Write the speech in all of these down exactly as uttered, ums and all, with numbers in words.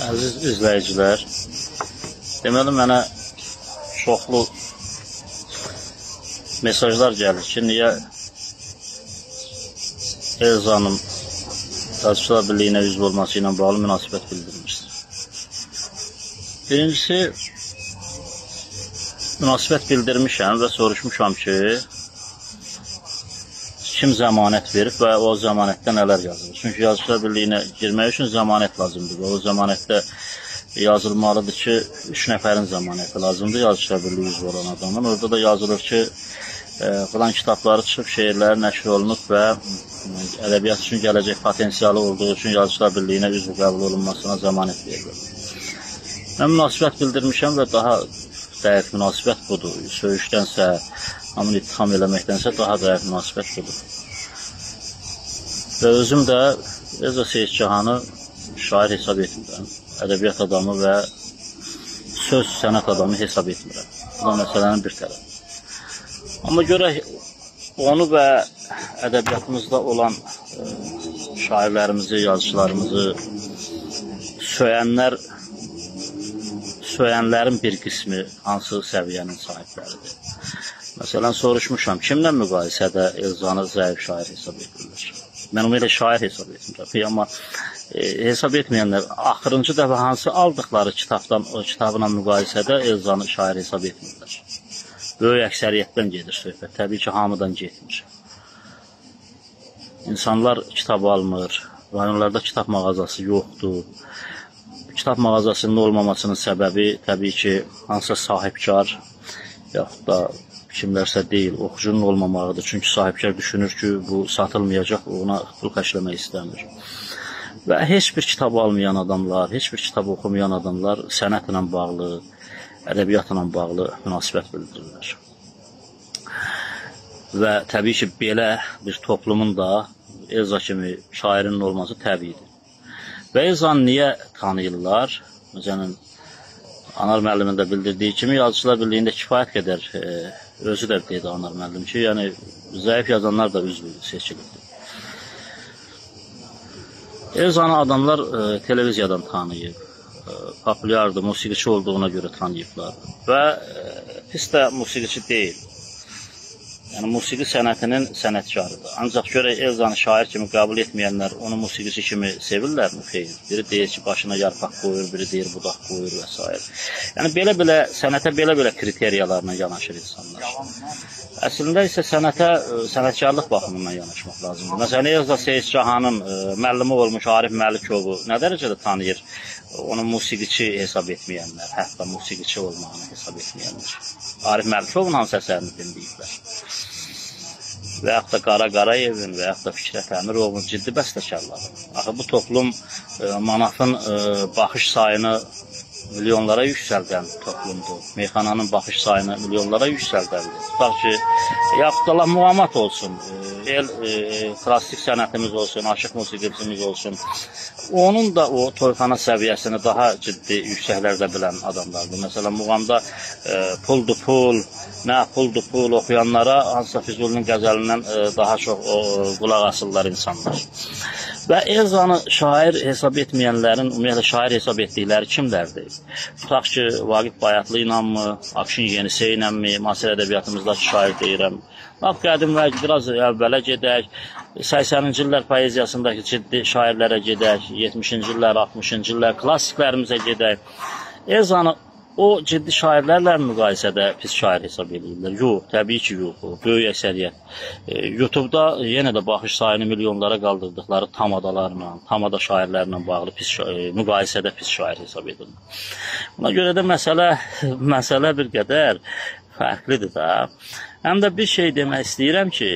Əziz izləyicilər, deməli mənə çoxlu mesajlar gəlir ki, niyə Elzanın Yazıçılar Birliyinə üzv olması ilə bağlı münasibət bildirmişdir. Birincisi, münasibət bildirmişəm və soruşmuşam ki, kim zəmanət verib və o zəmanətdə nələr yazılır. Çünki Yazıçılar Birliyinə girmək üçün zəmanət lazımdır və o zəmanətdə yazılmalıdır ki, üç nəfərin zəmanəti lazımdır Yazıçılar Birliyi üzv olan adamın. Orada da yazılır ki, filan kitabları çıxıb, şeirləri nəşr olunub və ədəbiyyat üçün gələcək potensialı olduğu üçün Yazıçılar Birliyinə üzv qəbul olunmasına zəmanət verilir. Mən münasibət bildirmişəm və daha dəqiq münasibət budur. Söyüşdənsə, hamını ittiham eləməkdənsə daha dəqiq münasibət budur. Və özüm də Reza Seyidcahanı şair hesab etmirəm. Ədəbiyyat adamı və söz sənət adamı hesab etmirəm. Bu da məsələnin bir tərəfi. Amma görək, onu və ədəbiyyatımızda olan e, şairlərimizi, yazıçılarımızı söyənlər, söyənlərin bir qismi hansı səviyyənin sahibləridir. Məsələn, soruşmuşam, kimlə müqayisədə Elzanı zəif şair hesab edilir? Mən onu elə şair hesab etmirəm. Amma e, hesab etməyənlər, axırıncı dəfə hansı aldıqları kitabdan, o kitabla müqayisədə Elzanı şair hesab etmirlər. Böyük əksəriyyətdən gedir söhbət. Təbii ki, hamıdan getmir. İnsanlar kitab almır, rayonlarda kitab mağazası yoxdur. Kitab mağazasının olmamasının səbəbi təbii ki, hansısa sahibkar, yaxud da kimlərsə deyil, oxucunun olmamağıdır. Çünki sahibkar düşünür ki, bu satılmayacaq, ona pul xərcləmək istəmir. Və heç bir kitab almayan adamlar, heç bir kitab oxumayan adamlar sənətlə bağlı, ədəbiyyatla bağlı münasibət bildirirlər. Və təbii ki, belə bir toplumun da Elza kimi şairinin olması təbiidir. Və Elzanı niyə tanıyırlar? Məsələn, Anar müəllimin də bildirdiyi kimi, Yazıçılar Birliyində kifayət qədər, e, özü də dedi Anar müəllim ki, yəni zəif yazanlar da üzv seçilirdi. Elzanı adamlar e, televiziyadan tanıyıb, e, populyardır, musiqiçi olduğuna görə tanıyıblar və e, pis də musiqiçi deyil. Yəni, musiqi sənətinin sənətkarıdır. Ancaq görək, Elzanı şair kimi qəbul etməyənlər onu musiqiçi kimi sevirlərmi? Xeyr. Biri deyir ki, başına yarpaq qoyur, biri deyir budaq qoyur və s. Yəni, belə-belə, sənətə belə-belə kriteriyalarla yanaşır insanlar. Əslində isə sənətə, sənətkarlıq baxımından yanaşmaq lazımdır. Məsələn, Elza Seyidcahanın müəllimi olmuş Arif Məlikovu nə dərəcədə tanıyır? Onu musiqiçi hesab etməyənlər, hətta musiqiçi olmağını hesab etməyənlər. Arif Məlikovun hansı əsərini dinləyiblər? Və yaxud da Qara Qarayevin və yaxud da Fikrət Əmirovun ciddi bəstəkarları. Axı, bu toplum e, Manafın e, baxış sayını milyonlara yüksəldən toplumdur. Meyxananın baxış sayını milyonlara yüksəldəndir. Tutaq ki, yaxud da muğamat olsun, e, el e, klassik sənətimiz olsun, aşıq musiqicimiz olsun. Onun da o toyxana səviyyəsini daha ciddi yüksəklərdə bilən adamlardır. Məsələn, muğamda e, puldur pul, nə puldur pul oxuyanlara hansısa Füzulinin qəzəlindən e, daha çox o, qulaq asırlar insanlar. Və Elzanı şair hesab etməyənlərin, ümumiyyətlə şair hesab etdikləri kimlərdir? Tutaq ki, Vaqif Bayatlı ilə mi, Akşin Yenisə ilə mi, müasir ədəbiyyatımızdakı şair deyirəm. Bax, qədim və biraz əvvələ gedək, səksəninci illər poeziyasındakı ciddi şairlərə gedək, yetmişinci illər, altmışıncı illər, klassiklərimizə gedək. Elzanı o ciddi şairlərlə müqayisədə pis şair hesab edirlər. Yox, təbii ki, yox. Böyük əksəriyyət. E, YouTube-da yenə də baxış sayını milyonlara qaldırdıqları tamadalarla, tamada şairlərlə bağlı pis, e, müqayisədə pis şair hesab edilir. Buna görə də məsələ, məsələ bir qədər fərqlidir da. Həm də bir şey demək istəyirəm ki,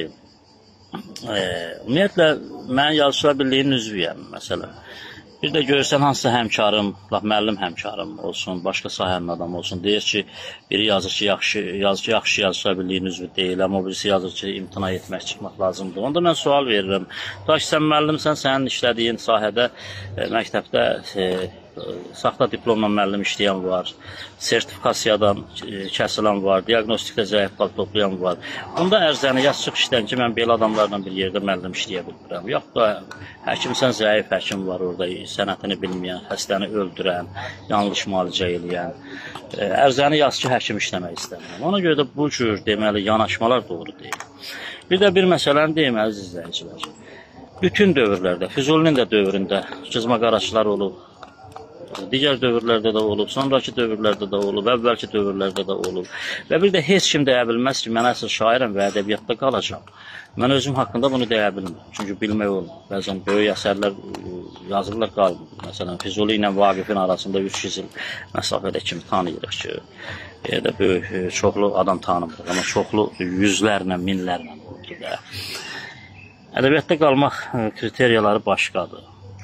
e, ümumiyyətlə, mən Yazıçılar Birliyinin üzvüyəm, məsələn. Bir də görürsən, hansısa həmkarım, müəllim həmkarım olsun, başqa sahənin adamı olsun, deyir ki, biri yazır ki, yaxşı, yazır, yaxşı Yazıçılar Birliyinin üzvü deyil, amma birisi yazır ki, imtina etmək, çıxmaq lazımdır. Onda mən sual verirəm. Ta ki, sən müəllimsən, sənin işlədiyin sahədə, e, məktəbdə e, saxta diplomla müəllim işləyən var, sertifikasiyadan kəsilən var, diaqnostikdə zəif bal toplayan var. Bunda ərzəni yazıq işləyən ki, mən belə adamlarla bir yerdə müəllim işləyə bilmirəm. Yox da, həkimsən zəif həkim var orada, sənətini bilməyən, xəstəni öldürən, yanlış müalicə eləyən. Ərzəni yaz ki, həkim işləmək istəmirəm. Ona görə də bu cür deməli yanaşmalar doğru deyil. Bir də bir məsələni deyim, əziz izləyicilər. Bütün dövrlərdə, Füzulinin də dövründə cızma qaraçılar olub, digər dövrlərdə də olub, sonraki dövrlərdə də olub, əvvəlki dövrlərdə də olub. Və bir də heç kim deyə bilməz ki, mən əsl şairəm və ədəbiyyatda qalacam. Mən özüm haqqında bunu deyə bilmirəm. Çünki bilmək olmur. Bəzən böyük əsərlər yazırlar, qalmır. Məsələn, Füzuli ilə Vaqifin arasında üç yüz il məsafədə kimi tanıyırıq ki, ya da böyük, çoxlu adam tanımırıq, amma çoxlu yüzlərlə, minlərlə oldu da. Ədəbiyyatda qalmaq kriteriyaları başqadır.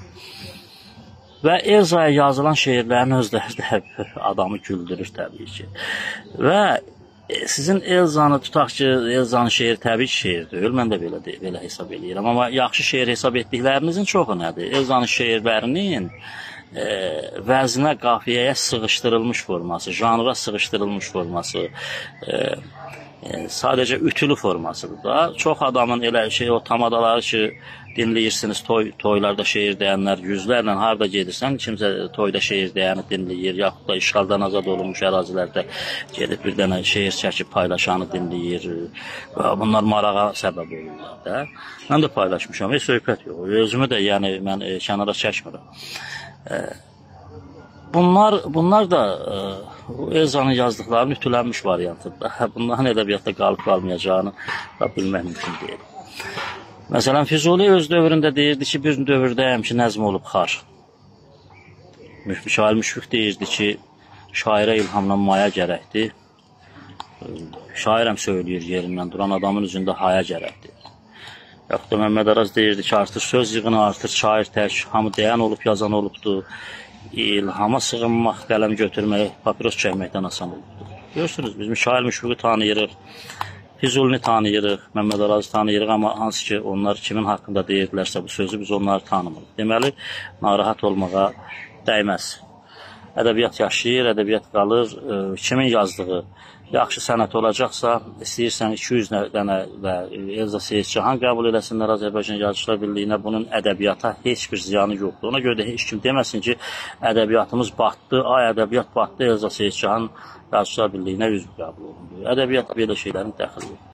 Və Elzaya yazılan şeirlərin özləri də adamı güldürür təbii ki. Və sizin Elzanı tutaq ki, Elzanın şeiri təbii ki, şeir deyil, mən də belə, belə hesab edirəm. Amma yaxşı şeir hesab etdiklərinizin çoxu nədir? Elzanın şeirlərinin e, vəzinə, qafiyəyə sığışdırılmış forması, janra sığışdırılmış forması, e, sadəcə ütülü formasıdır da. Çox adamın elə şey, o tamadaları ki, dinləyirsiniz, toy, toylarda şeir deyənlər, yüzlərlə harada gedirsən, kimsə toyda şeir deyəni dinləyir, yaxud da işğaldan azad olunmuş ərazilərdə gedib bir dənə şeir çəkib paylaşanı dinləyir. Bunlar marağa səbəb olurlar da. Mən də paylaşmışam, heç söhbət yox. Özümü də yəni mən e, kənara çəkmirəm. E, Bunlar, bunlar da e, Elzanın yazdıqlarının ütülənmiş variantıdır. Bunların ədəbiyyatda qalıb qalmayacağını da bilmək mümkün deyil. Məsələn, Füzuli öz dövründə deyirdi ki, bir dövrdəyəm ki, nəzm olub xar. Şair Müşfiq deyirdi ki, şairə ilhamla maya gərəkdir. Şairəm söyləyir yerindən duran adamın üzündə haya gərəkdir. Yaxud da Məmməd Araz deyirdi ki, artır söz yığını, artır şair tək, hamı deyən olub, yazan olubdur. İlhama sığınmaq, qələm götürmək, papiros çəkməkdən asan olubdur. Görürsünüz, biz Şair Müşfiqi tanıyırıq, Füzulini tanıyırıq, Məmməd Arazı tanıyırıq, amma hansı ki, onlar kimin haqqında deyirlərsə bu sözü biz onları tanımırıq. Deməli, narahat olmağa dəyməz. Ədəbiyyat yaşayır, ədəbiyyat qalır, kimin yazdığı yaxşı sənət olacaqsa, istəyirsən iki yüz dənə və Elza Seyidcahan qəbul eləsinlər Azərbaycan Yazıçılar Birliyinə, bunun ədəbiyyata heç bir ziyanı yoxdur. Ona görə də heç kim deməsin ki, ədəbiyyatımız batdı, ay ədəbiyyat batdı, Elza Seyidcahan Yazıçılar Birliyinə üzv qəbul olundu. Ədəbiyyat belə şeylərin dəxili yoxdur.